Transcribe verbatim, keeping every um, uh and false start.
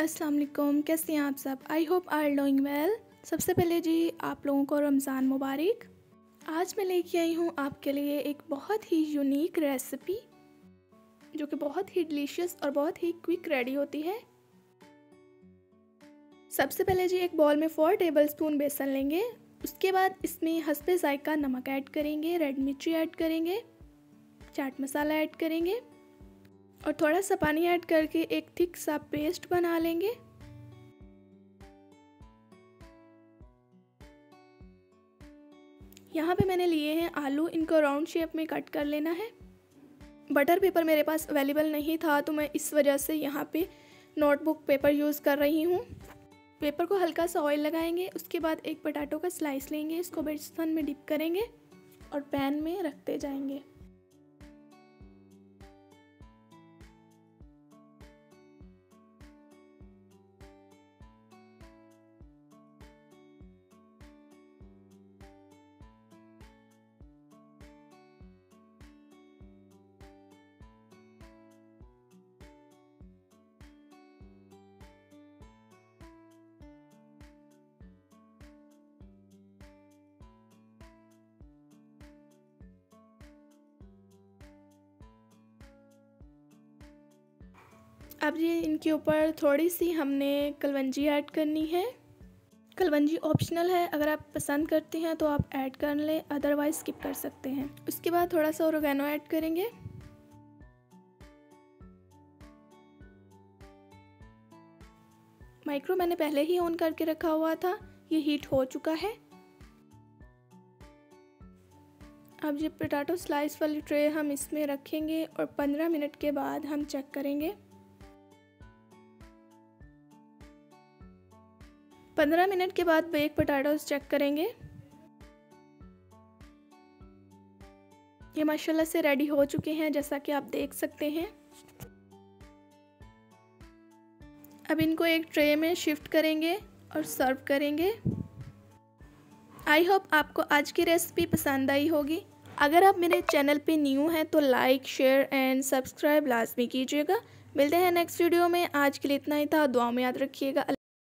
अस्सलाम वालेकुम, कैसे हैं आप सब। I hope are doing well. सबसे पहले जी आप लोगों को रमज़ान मुबारक। आज मैं लेके आई हूँ आपके लिए एक बहुत ही यूनिक रेसिपी जो कि बहुत ही डिलीशियस और बहुत ही क्विक रेडी होती है। सबसे पहले जी एक बॉल में फोर टेबलस्पून बेसन लेंगे। उसके बाद इसमें हस्बे जायका नमक ऐड करेंगे, रेड मिर्ची ऐड करेंगे, चाट मसाला ऐड करेंगे और थोड़ा सा पानी ऐड करके एक थिक सा पेस्ट बना लेंगे। यहाँ पे मैंने लिए हैं आलू, इनको राउंड शेप में कट कर लेना है। बटर पेपर मेरे पास अवेलेबल नहीं था तो मैं इस वजह से यहाँ पे नोटबुक पेपर यूज़ कर रही हूँ। पेपर को हल्का सा ऑयल लगाएंगे। उसके बाद एक पोटैटो का स्लाइस लेंगे, इसको बेसन में डिप करेंगे और पैन में रखते जाएंगे। अब ये इनके ऊपर थोड़ी सी हमने कलवंजी ऐड करनी है। कलवंजी ऑप्शनल है, अगर आप पसंद करते हैं तो आप ऐड कर लें, अदरवाइज स्किप कर सकते हैं। उसके बाद थोड़ा सा ओरिगेनो ऐड करेंगे। माइक्रो मैंने पहले ही ऑन करके रखा हुआ था, ये हीट हो चुका है। अब ये पोटैटो स्लाइस वाली ट्रे हम इसमें रखेंगे और पंद्रह मिनट के बाद हम चेक करेंगे। पंद्रह मिनट के बाद बेक पोटैटोस चेक करेंगे। ये माशाल्लाह से रेडी हो चुके हैं, जैसा कि आप देख सकते हैं। अब इनको एक ट्रे में शिफ्ट करेंगे और सर्व करेंगे। आई होप आपको आज की रेसिपी पसंद आई होगी। अगर आप मेरे चैनल पे न्यू हैं तो लाइक, शेयर एंड सब्सक्राइब लाजमी कीजिएगा। मिलते हैं नेक्स्ट वीडियो में। आज के लिए इतना ही था, दुआ में याद रखिएगा।